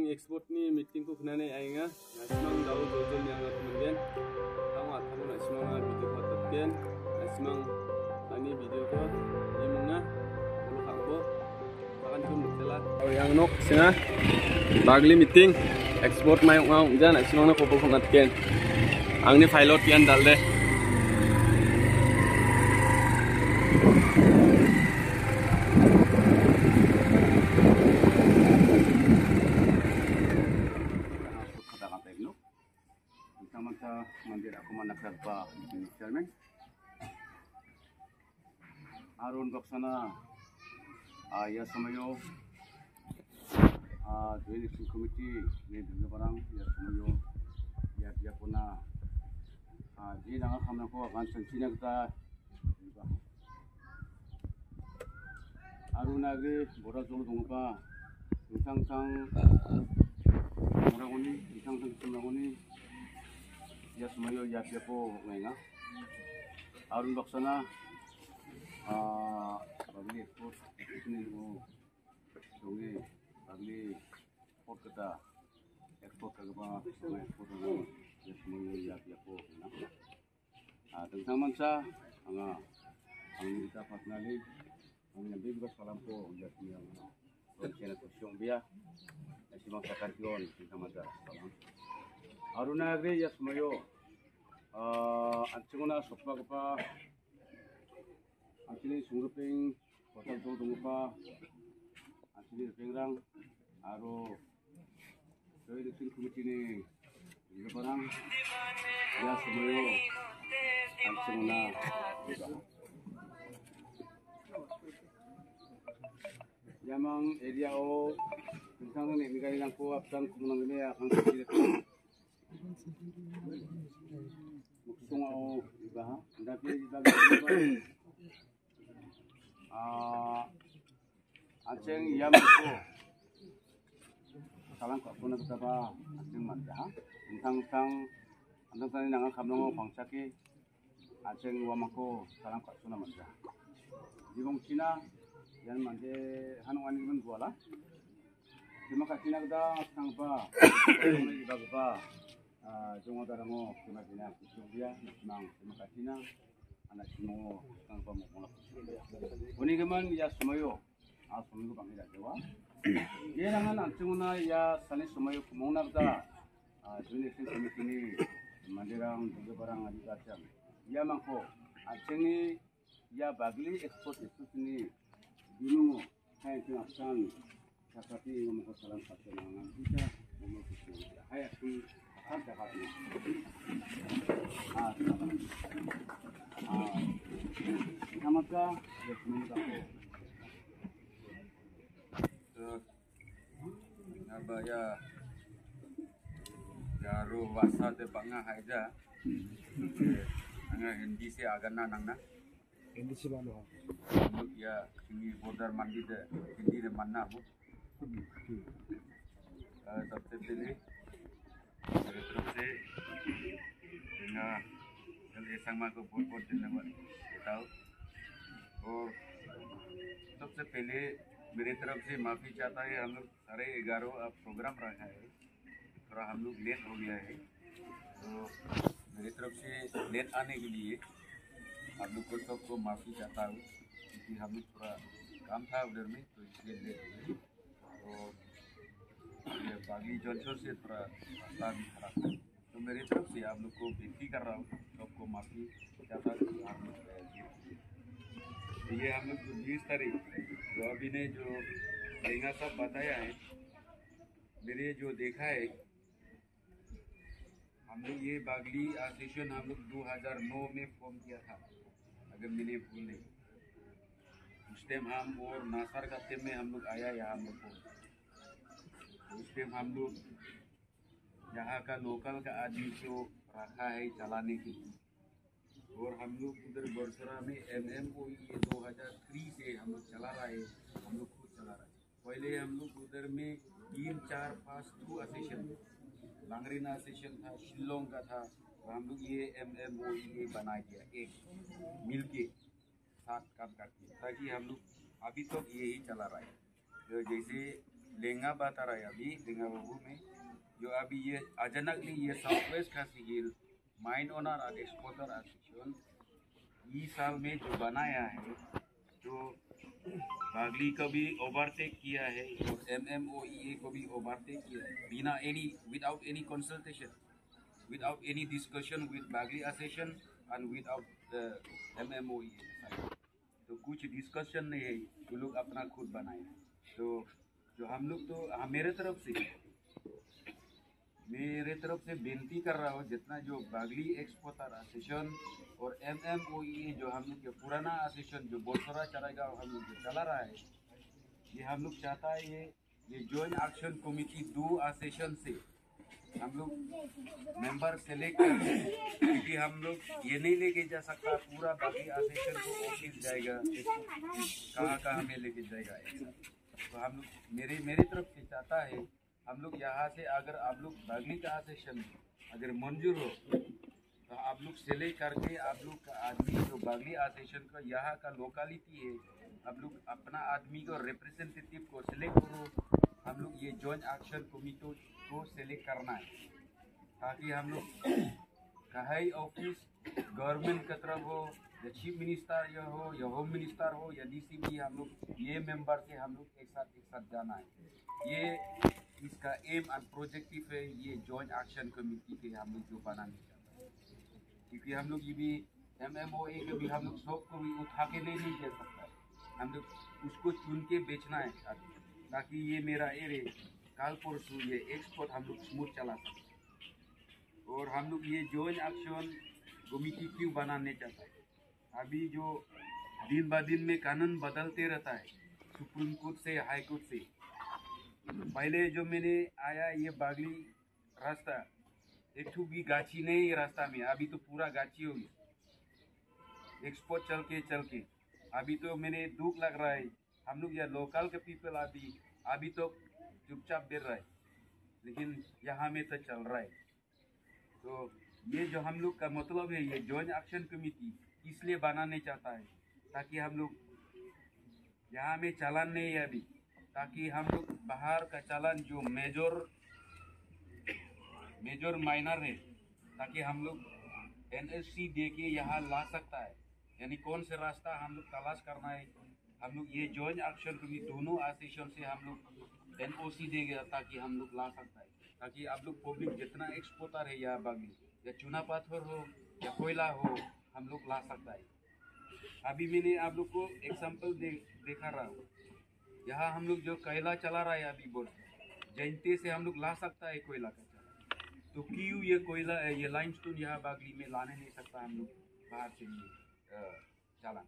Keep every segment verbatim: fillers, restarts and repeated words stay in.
Export नि meeting को खुनाने आएगा सिमां दाउ जोजोल yang kemudian kamu akan nak सिमां वीडियो को तत्केन सिमां ani वीडियो को nimungna kalau kamu akan tum telat yang nok sina bagli meeting ekspor mai ngau jan सिमां na kopol ko natken angni pilot pian dalde mandir aku mana kerja chairman Arun Baksana ya samayo joint action committee ni dengan barang ya samayo ya dia puna di nang kami ko akan sensina kita Arun lagi borak jolu dongpa tentang tang orang ini tentang tentang orang ini ya semuanya ya dia po menga Arun Baksana ah bagi ekspor ini mo donge bagi ekspor kita ekspor ke apa ekspor ya semuanya ya dia po menga ah tentang mangsa anga ang kita patnali ang nabi bas kalam po ya dia so kena kosong dia si mangsa karjon tentang mangsa salam Arunagri ya semuanya anjinguna sopa kepa anjing sungruping hotel tu tunggupa anjing pengrang aru joint action committee ni juga barang ya semuanya anjinguna Yamang area o tentang ni negara yang ko apsan kumunang ni akan kita Muksung iba ha tapi iba ah aceng yam ko salang ko puna kita ba aceng manja ha tentang tang andang tani nangal kamnong bangsaki aceng wamako salang ko puna manja dibong Cina yan manje hanung ani men buala terima kasih nak dah sang ba iba ba Jongo darango kuna dina kusudia nang terima kasih na anak semua kang pamukuna oni geman ya semuayo a semuayo bangida dewa ye nangan antunguna ya sani semuayo kumona da joint action committee ni mandirang juga barang adi kacam ya mangko acengi ya bagli ekspor itu ni dulu hai tengahkan seperti ngomong salam satu nangan kita ngomong kusudia hai aku ada hati, ah, ah, nama kah, resmi kah? Nama ya, jaru wasa de bangga aja, angah Hindi se agak nanang na. Hindi se mana? Ya, ini border mandi de Hindi de mana bu? सबसे पहले मेरी तरफ से कल ऐसा को बहुत बहुत धन्यवाद देता हूँ और सबसे पहले मेरी तरफ से माफ़ी चाहता है हम लोग साढ़े ग्यारह अब प्रोग्राम रखा है थोड़ा हम लोग लेट हो गया है तो मेरी तरफ से लेट आने के लिए आप लोग को सबको माफ़ी चाहता हूँ क्योंकि हम लोग थोड़ा काम था उधर में तो इसलिए लेट हो गए और ये बागी जॉनसर से थोड़ा रास्ता भी खराब है तो मेरी तरफ से आप लोग को विनती कर रहा हूँ सबको माफ़ी चाहता हूँ आप लोग तो ये हम लोग बीस तारीख जो अभी ने जो लहंगा सब बताया है मेरे जो देखा है हम लोग ये बागली एसोसिएशन हम लोग दो हज़ार नौ में फॉर्म किया था अगर मैंने भूल नहीं उस टाइम हम और नासर का टीम में हम लोग आया यहाँ हम लोग को उस टाइम हम लोग यहाँ का लोकल का आदमी को रखा है चलाने के लिए और हम लोग उधर बरसरा में एम एम ओ ये दो हज़ार तीन से हम लोग चला रहे हैं हम लोग खुद चला रहे हैं पहले हम लोग उधर में तीन चार पाँच टू एसोसिएशन लांगरीना एसोसिएशन था शिलोंग का था और हम लोग ये एम एम ओ ये बना दिया एक मिल के साथ काम करते ताकि हम लोग अभी तक तो यही चला रहा है तो जैसे लेंगा बता रहा है अभी लेंगा बाबू में जो अभी ये अचानकली ये south west Khasi hill mine owner और एक्सपोर्टर एसोसिएशन इस साल में जो बनाया है जो बागली को भी ओवरटेक किया है और एम एम ओ ई ए को भी ओवरटेक किया है बिना any without any consultation without any discussion with Bagli association and without M M O E A. तो कुछ डिस्कशन नहीं है, वो लोग अपना खुद बनाए। तो जो हम लोग तो हाँ मेरे तरफ से मेरे तरफ से बेनती कर रहा हूँ जितना जो बागली एक्सपोर्टर एसोसिएशन और M M O E A जो हम लोग के पुराना एसोसिएशन जो बोलसरा चलाएगा हम लोग जो चला रहा है, ये हम लोग चाहता है ये ये जॉइंट एक्शन कमेटी दो एसोसिएशन से हम लोग मेंबर सेलेक्ट करते हैं, क्योंकि हम लोग ये नहीं लेके जा सकता पूरा बाकी एसोसिएशन को ऑफिस जाएगा कहाँ कहाँ में लेके जाएगा ऐसा। तो हम लोग मेरे मेरी तरफ से चाहता है हम लोग यहाँ से अगर आप लोग बागली का एसोसिएशन अगर मंजूर हो तो आप लोग सेलेक्ट करके आप लोग का आदमी जो बागली एसोसिएशन का यहाँ का लोकेलिटी है आप लोग अपना आदमी को रिप्रेजेंटेटिव को सिलेक्ट करो। हम लोग ये जॉइंट एक्शन कमेटी को सिलेक्ट करना है ताकि हम लोग का हाई ऑफिस गवर्नमेंट की तरफ हो या चीफ मिनिस्टर या हो या होम मिनिस्टर हो या डी सी भी हम लोग ये मेंबर से हम लोग एक साथ एक साथ जाना है। ये इसका एम एंड प्रोजेक्टिव है ये जॉइंट एक्शन कमेटी के हम लोग जो बनाने चाहते हैं, क्योंकि हम लोग ये भी एम एम ओ ए के भी हम लोग सबको भी उठा के ले नहीं दे सकता, हम लोग उसको चुन के बेचना है ताकि ये मेरा एरिया काल परसों ये एक्सपोर्ट हम लोग स्मूथ चला सकते। और हम लोग ये जॉइंट एक्शन कमेटी क्यों बनाने चाहता है, अभी जो दिन ब दिन में कानून बदलते रहता है सुप्रीम कोर्ट से हाई कोर्ट से। पहले जो मैंने आया ये बागली रास्ता एक ठू भी गाछी नहीं रास्ता में, अभी तो पूरा गाछी हो गई एक्सपोर्ट चल के चल के। अभी तो मैंने दुख लग रहा है हम लोग या लोकल के पीपल अभी अभी तो चुपचाप बैठ रहा है, लेकिन यहाँ में तो चल रहा है। तो ये जो हम लोग का मतलब है ये जॉइंट एक्शन कमेटी इसलिए बनाने चाहता है ताकि हम लोग यहाँ में चालान नहीं है अभी, ताकि हम लोग बाहर का चालान जो मेजर मेजर माइनर है ताकि हम लोग एन एस सी दे के यहाँ ला सकता है। यानी कौन से रास्ता हम लोग तलाश करना है, हम लोग ये जॉइंट एक्शन कमेटी दोनों एसोसिएशन से हम लोग एन ओ सी देगा ताकि हम लोग ला सकता है, ताकि आप लोग पब्लिक जितना एक्सपोर्टर है या बागली या चूना पाथर हो या कोयला हो हम लोग ला सकता है। अभी मैंने आप लोग को एग्जाम्पल दे, देखा रहा हूँ यहाँ हम लोग जो कोयला चला रहा है अभी बोल जनते से हम लोग ला सकता है कोयला का चला, तो क्यों ये कोयला ये लाइमस्टोन यहाँ बागली में लाने नहीं सकता हम लोग बाहर से ये चालान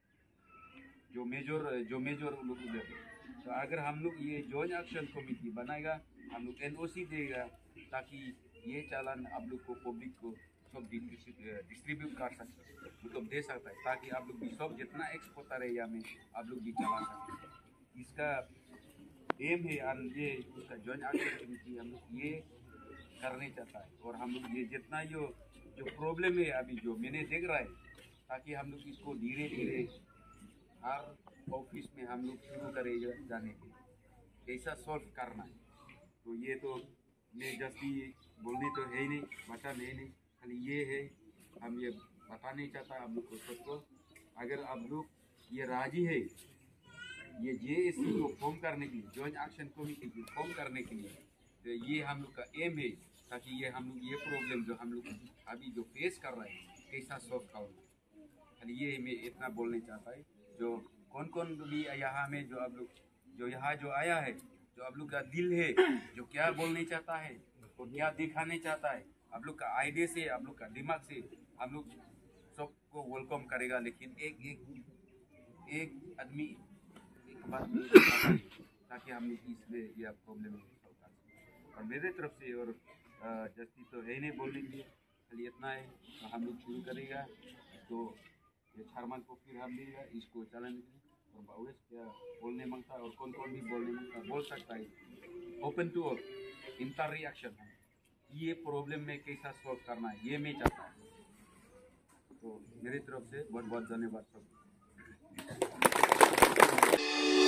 जो मेजर जो मेजर लोग उधर। तो अगर हम लोग ये जॉइंट एक्शन कमेटी बनाएगा हम लोग एन ओ सी देगा ताकि ये चालान आप लोग को पब्लिक को सब डिस्ट्रीब्यूट कर सकते मतलब दे सकता है, ताकि आप लोग भी सब जितना एक्सपोर्टर है या में आप लोग भी चला सकते। इसका एम है और ये उसका जॉइंट एक्शन कमेटी हम लोग ये करने चाहता है। और हम लोग ये जितना जो जो प्रॉब्लम है अभी जो मैंने देख रहा है ताकि हम लोग इसको धीरे धीरे हर ऑफिस में हम लोग शुरू करें जाने के कैसा सॉल्व करना है। तो ये तो मैं जैसी बोलने तो है ही नहीं बता नहीं नहीं खाली ये है हम ये बताने चाहता आप लोग को सबको। अगर आप लोग ये राजी है ये जे एस सी को फॉर्म करने के लिए जॉइंट एक्शन कमेटी को फॉर्म करने के लिए, तो ये हम लोग का एम है ताकि ये हम लोग ये प्रॉब्लम जो हम लोग अभी जो फेस कर रहे हैं कैसा सॉल्व करना। खाली ये मैं इतना बोलने चाहता है। जो कौन कौन भी यहाँ में जो आप लोग जो यहाँ जो आया है जो आप लोग का दिल है जो क्या बोलने चाहता है और क्या दिखाने चाहता है, आप लोग का आइडिया से आप लोग का दिमाग से हम लोग सबको वेलकम करेगा। लेकिन एक एक एक आदमी एक बात ताकि हम लोग इसमें यह प्रॉब्लम सॉल्व कर सकें। और मेरे तरफ से और जस्ती तो है नहीं बोलने के लिए खाली इतना है। तो हम लोग शुरू करेगा तो ये छारमान को फिर हम लेगा इसको चलाने के लिए। और बाउस क्या बोलने मांगता है और कौन कौन भी बोलने मांगता बोल सकता है। Open to all inter reaction है ये प्रॉब्लम में कैसा सॉल्व करना है ये मैं चाहता हूँ। तो मेरी तरफ से बहुत बहुत धन्यवाद सब।